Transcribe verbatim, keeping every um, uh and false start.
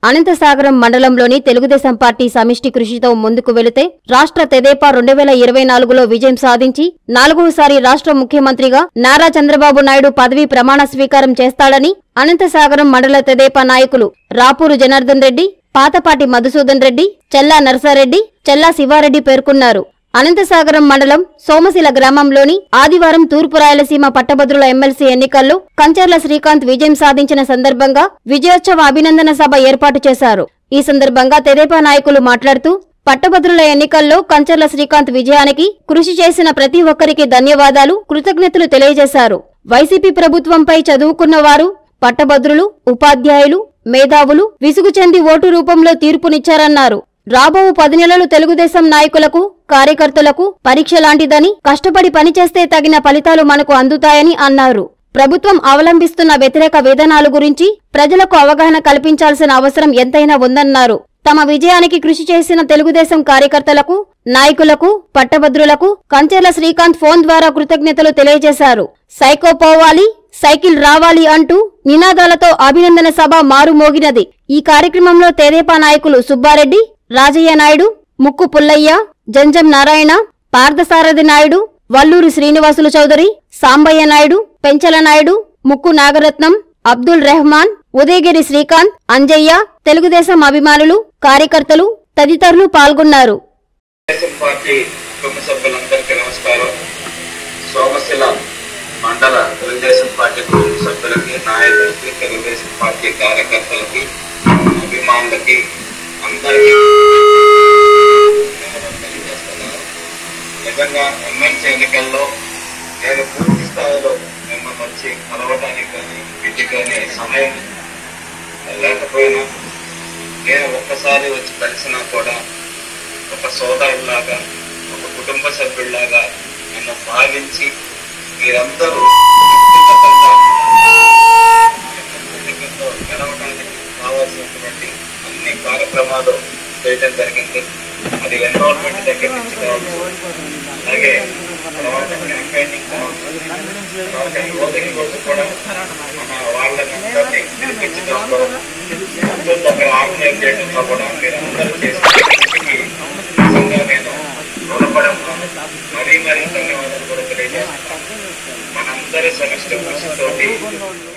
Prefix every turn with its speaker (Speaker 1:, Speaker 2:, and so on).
Speaker 1: అనంతసాగరం మండలంలోని తెలుగుదేశం పార్టీ సమిష్టి కృషితో ముందుకు వెళితే రాష్ట్ర తెదేపా రెండు వేల ఇరవై నాలుగులో విజయం సాధించి నాలుగోసారి రాష్ట్ర ముఖ్యమంత్రిగా నారా చంద్రబాబు నాయుడు పదవీ ప్రమాణ స్వీకారం చేస్తాడని అనంతసాగరం మండల తెదేపా నాయకులు రాపూరు జనార్దన్ రెడ్డి, పాతపాటి మధుసూదన్ రెడ్డి, చెల్లా నర్సారెడ్డి, చెల్లా శివారెడ్డి పేర్కొన్నారు. అనంతసాగరం మండలం సోమశిల గ్రామంలోని ఆదివారం తూర్పు రాయలసీమ పట్టభద్రుల ఎమ్మెల్సీ ఎన్నికల్లో కంచర్ల శ్రీకాంత్ విజయం సాధించిన సందర్భంగా విజయోత్సవ అభినందన సభ ఏర్పాటు చేశారు. ఈ సందర్భంగా తెదేపా నాయకులు మాట్లాడుతూ పట్టభద్రుల ఎన్నికల్లో కంచర్ల శ్రీకాంత్ విజయానికి కృషి చేసిన ప్రతి ఒక్కరికి ధన్యవాదాలు, కృతజ్ఞతలు తెలియజేశారు. వైసీపీ ప్రభుత్వంపై చదువుకున్న వారు, పట్టభద్రులు, ఉపాధ్యాయులు, మేధావులు విసుగు చెంది ఓటు రూపంలో తీర్పునిచ్చారన్నారు. రాబో పది నెలలు తెలుగుదేశం నాయకులకు, కార్యకర్తలకు పరీక్ష లాంటిదని, కష్టపడి పనిచేస్తే తగిన ఫలితాలు మనకు అందుతాయని అన్నారు. ప్రభుత్వం అవలంబిస్తున్న వ్యతిరేక విధానాల గురించి ప్రజలకు అవగాహన కల్పించాల్సిన అవసరం ఎంతైనా ఉందన్నారు. తమ విజయానికి కృషి చేసిన తెలుగుదేశం కార్యకర్తలకు, నాయకులకు, పట్టభద్రులకు కంచెర్ల శ్రీకాంత్ ఫోన్ ద్వారా కృతజ్ఞతలు తెలియజేశారు. సైకో పోవాలి, సైకిల్ రావాలి అంటూ నినాదాలతో అభినందన సభ మారుమోగినది. ఈ కార్యక్రమంలో తెదేపా నాయకులు సుబ్బారెడ్డి, రాజయ్య నాయుడు, ముక్కు పుల్లయ్య, జంజం నారాయణ, పార్థసారథి నాయుడు, వల్లూరి శ్రీనివాసులు చౌదరి, సాంబయ్య నాయుడు, పెంచల నాయుడు, ముక్కు నాగరత్నం, అబ్దుల్ రెహమాన్, ఉదయగిరి శ్రీకాంత్, అంజయ్య, తెలుగుదేశం అభిమానులు, కార్యకర్తలు తదితరులు పాల్గొన్నారు.
Speaker 2: మండల తెలుగుదేశం పార్టీ కుటుంబ సభ్యులకి, నాయకులకి, తెలుగుదేశం పార్టీ కార్యకర్తలకి, అభిమానులకి అందరికీ తెలియజేస్తున్నాను. నిజంగా ఎమ్మెల్సీ ఎన్నికల్లో నేను పూర్తి స్థాయిలో మిమ్మల్ని వచ్చి కలవడానికి కానీ ఇంటికి కానీ సమయం లేకపోయినా నేను ఒక్కసారి వచ్చి కలిసినా కూడా ఒక సోదరులాగా, ఒక కుటుంబ సభ్యుల్లాగా నన్ను భావించి మీరందరూ ఎన్నికల్లో గెలవడానికి కావాల్సినటువంటి అన్ని కార్యక్రమాలు చేయడం జరిగింది. అది ఎన్రోల్మెంట్ దగ్గర నుంచి కావచ్చు, అలాగే తర్వాత క్యాంపెయినింగ్ కావచ్చు, తర్వాత ఓటింగ్ రోజు కూడా మన వాళ్ళని గెలిపించడంలో దగ్గర ఆర్గనైజ్ చేయడంలో కూడా మీరు అందరూ చేసి నిజంగా నేను రుణపడం మరీ మరీ ధన్యవాదాలు కూడా తెలియజేస్తున్నాను. మనందరి సమిష్టి కృషితోటి